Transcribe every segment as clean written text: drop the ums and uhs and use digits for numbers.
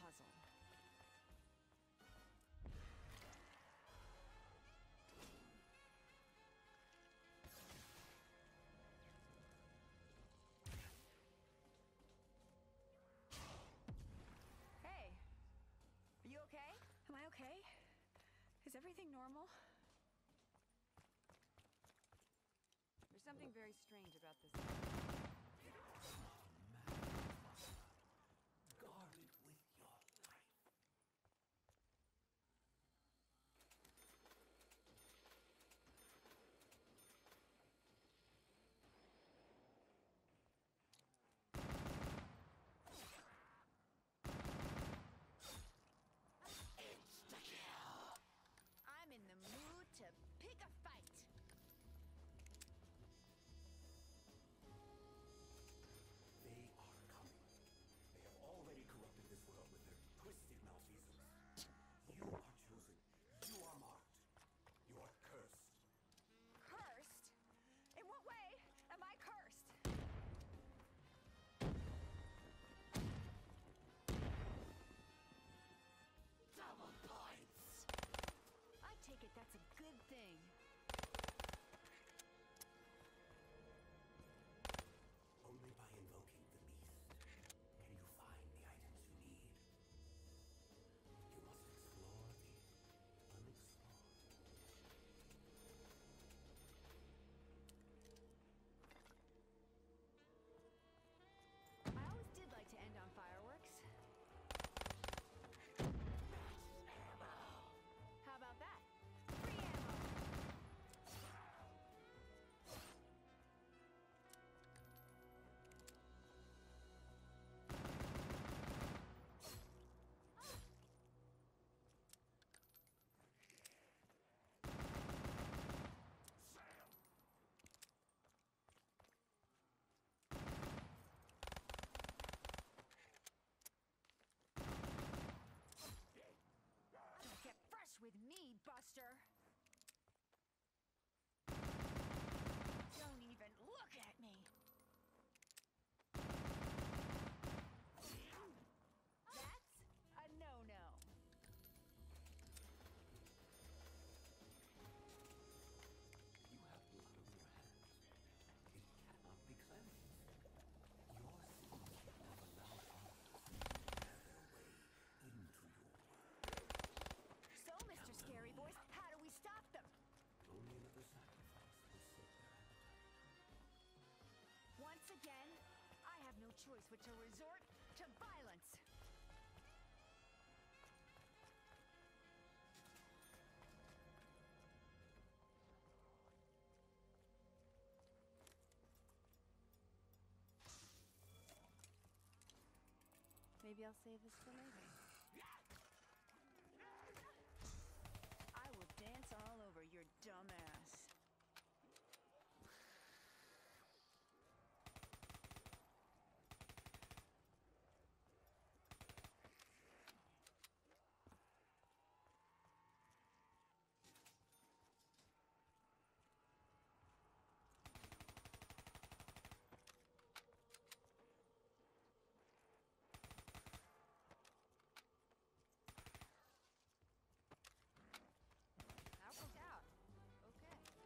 puzzle. Hey, are you okay? Am I okay? Is everything normal? There's something very strange about this. Guard it with your life. Insta-kill! I'm in the mood to pick a fight. They are coming. They have already corrupted this world with their twisted malfeasance. You are chosen. You are marked. You are cursed. Cursed? In what way am I cursed? Double points! I take it that's a good thing. Only by invoking the beast can you find the items you need. You must explore the unexplored. I always did like to end on fireworks. How about that? Free ammo! Don't get fresh with me, Buster! Don't even look at me! That's a no-no. You have blood on your hands. It cannot be cleansed. Your sins have allowed others to have their way into your world. So, Mr. Scary Voice, how do we stop them? Only another sacrifice will sate their appetite. Once again, I have no choice but to resort to violence. Maybe I'll save this for later. I will dance all over your dumb ass. That worked out. Okay.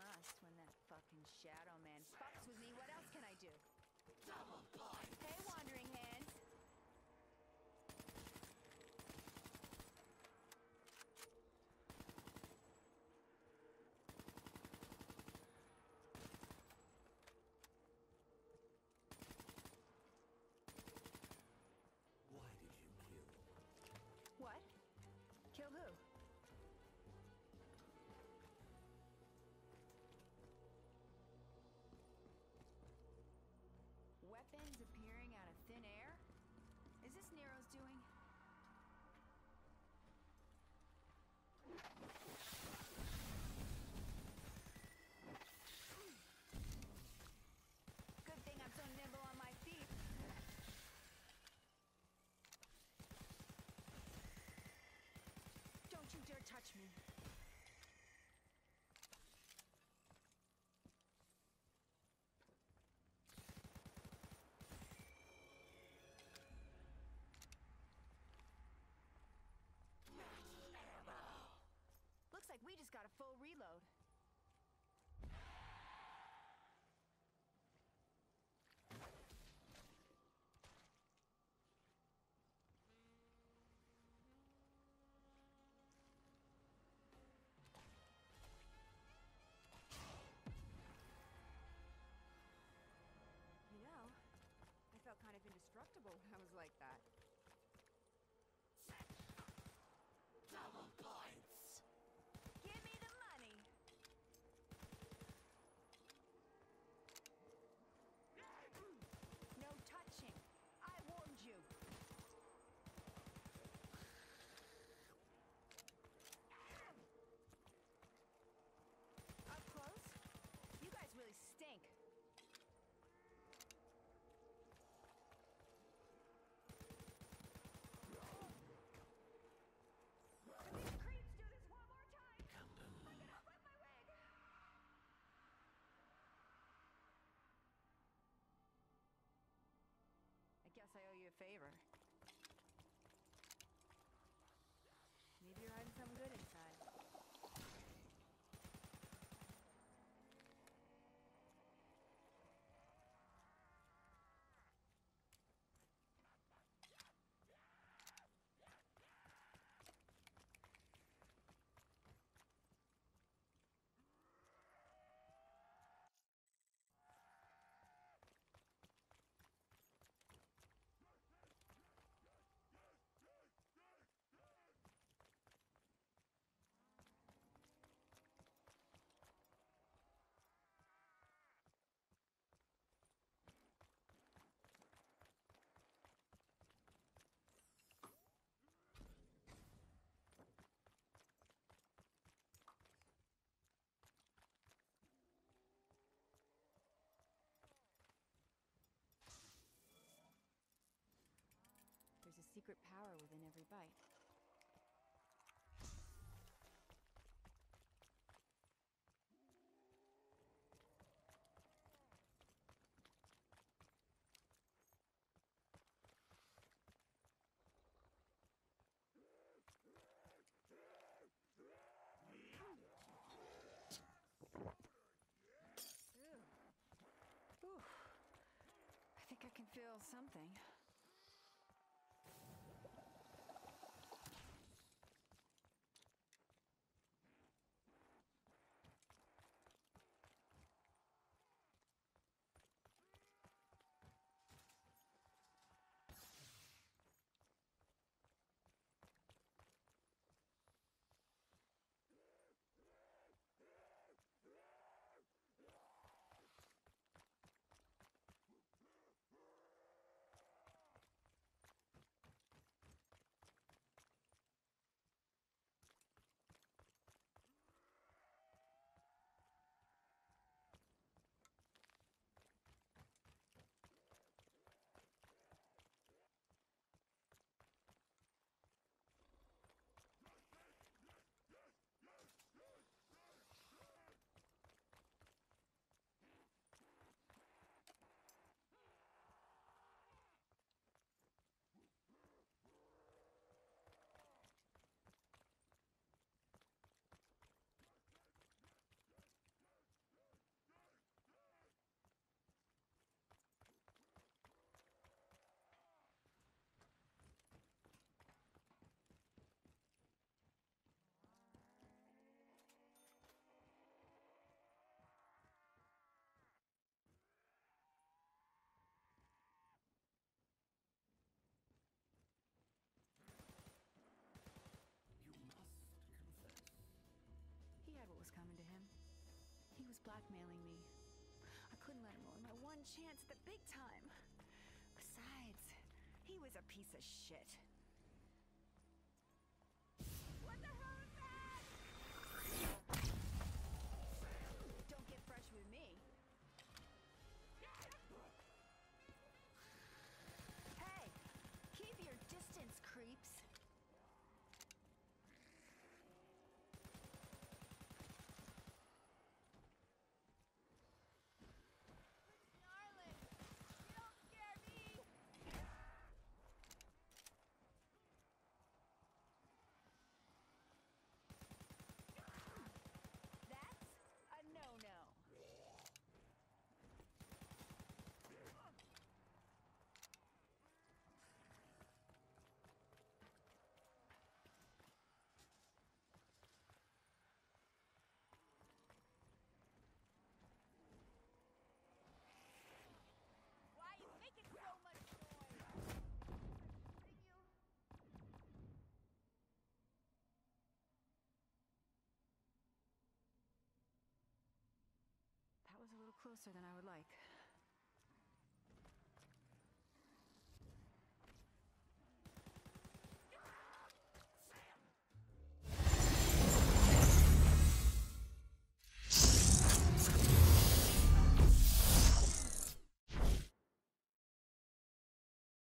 must when that fucking Shadow Man fucks with me. What else can I do? Double points! Hey, Wandering Hands. Why did you kill? What? Kill who? Weapons appearing out of thin air? Is this Nero's doing? Good thing I'm so nimble on my feet. Don't you dare touch me. Looks like we just got a full reload. You know, I felt kind of indestructible when I was like that. Double points! Give me the money. No touching. I warned you. Up close? You guys really stink. If these creeps do this one more time, Camden. I'm gonna flip my wig! I guess I owe you a favor. Maybe you're hiding something good inside. There's a secret power within every bite. Ooh. I think I can feel something. was blackmailing me. I couldn't let him ruin my one chance at the big time. Besides, he was a piece of shit. What the hell is that? Don't get fresh with me. Hey, keep your distance, creeps. Snarling! You don't scare me! That's a no-no. Why are you making so much noise? Hurting you? That was a little closer than I would like.